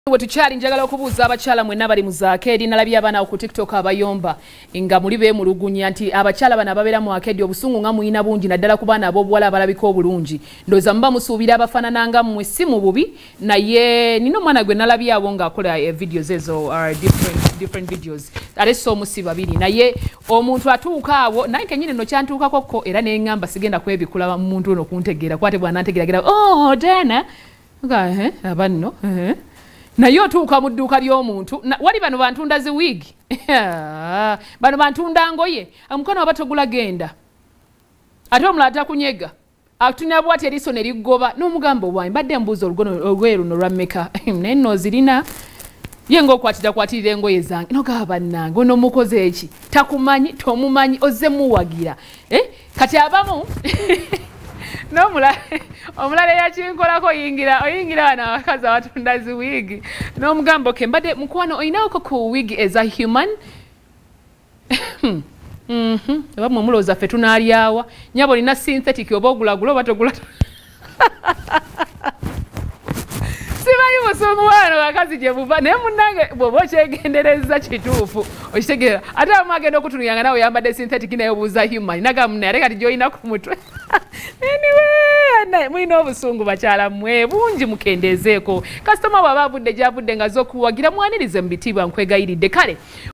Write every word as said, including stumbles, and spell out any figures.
Wetukyali njagala okubuuza abakyala mwenna bali mu Akeedi nalabye abaana ku TikTok abayomba nga muli beemulugunya nti abakyala bana babeera mu Akeedi obusungu nga muyina bungi naddala ku baana ab'obuwala abalabika obulungi ndowooza muba musuubira abafaanana mmwe si mu bubi naye nina omwana gwe nalabye abo ng'akola videos ezo uh, different, different videos ate so omusi babiri naye omuntu atuuka awo naye kennyini nno kyantuukakokko era neŋŋamba sigenda kwebikula muntu ono kuntegeera kwate bw'anantegeeragira oh Dianah okay, abanno uh-huh. Naye otuuka mu dduuka ly'omuntu wali bano bantunda zi wig bano bantunda ngoye omukono waba togula genda ate omulala atakunyega akutunya bwati eriiso ne liggoba n'omugamba obwanyi mbadde mbuuza olugoye luno lwa mmeka naye nno zirina ye ng'okwatira kwatirira engoye zange nogaba bannange ono mukoze eki takumanyi tomumanyi ozze muwagira eh? Kati abamu n'omulala omulala yakinkolako oyingira oyingira bano abakazi abatunda zi wig n'omugambo okay mbadde mukwano oyinaako ku wig as a human mhm abamu omulowooza ffe tunaalyawa nyabo olina synthetic oba ogulagula oba togula simanyi musungu wano bakazi gye buva naye munnange bw'oba okyegendereza kituufu okitegeera ate abamu agenda okutunuyanga nawe yambadde synthetic naye obuuza human nagamu naye ate kati gy'olina ku mutwe anyway mulina obusungu bakyala mmwe bungi mukendeezeeko kasitoma bw'aba avudde gy'avudde nga z'okuwagira mwanirize mu bitiibwa nkwegayiridde kale